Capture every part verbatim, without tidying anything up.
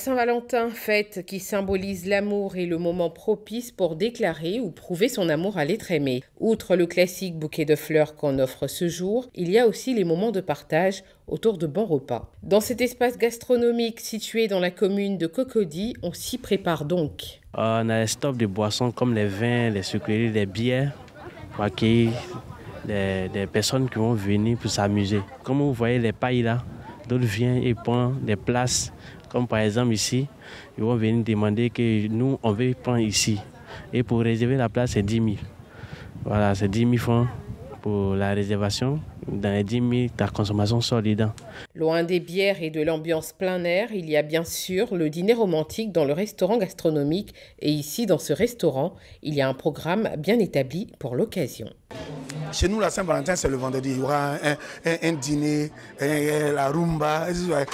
Saint-Valentin, fête qui symbolise l'amour et le moment propice pour déclarer ou prouver son amour à l'être aimé. Outre le classique bouquet de fleurs qu'on offre ce jour, il y a aussi les moments de partage autour de bons repas. Dans cet espace gastronomique situé dans la commune de Cocody, on s'y prépare donc. On a des stocks de boissons comme les vins, les sucreries, les bières pour accueillir des, des personnes qui vont venir pour s'amuser. Comme vous voyez les pailles là, d'autres viennent et prennent des places. Comme par exemple ici, ils vont venir demander que nous, on veut prendre ici. Et pour réserver la place, c'est dix mille. Voilà, c'est dix mille francs pour la réservation. Dans les dix mille, ta consommation sort dedans. Loin des bières et de l'ambiance plein air, il y a bien sûr le dîner romantique dans le restaurant gastronomique. Et ici, dans ce restaurant, il y a un programme bien établi pour l'occasion. Chez nous, la Saint-Valentin, c'est le vendredi. Il y aura un, un, un dîner, un, la rumba.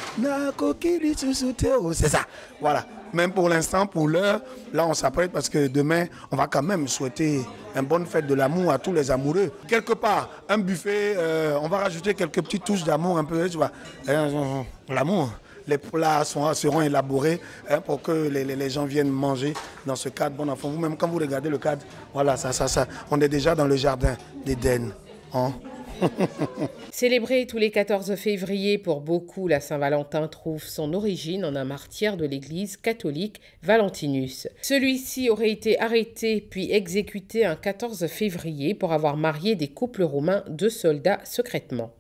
C'est ça. Voilà. Même pour l'instant, pour l'heure, là, on s'apprête parce que demain, on va quand même souhaiter une bonne fête de l'amour à tous les amoureux. Quelque part, un buffet, euh, on va rajouter quelques petites touches d'amour un peu, tu vois. L'amour. Les plats sont, seront élaborés hein, pour que les, les, les gens viennent manger dans ce cadre. Bon enfant, vous-même, quand vous regardez le cadre, voilà, ça, ça, ça, on est déjà dans le jardin d'Éden. Hein. Célébré tous les quatorze février, pour beaucoup, la Saint-Valentin trouve son origine en un martyr de l'Église catholique, Valentinus. Celui-ci aurait été arrêté puis exécuté un quatorze février pour avoir marié des couples romains de soldats secrètement.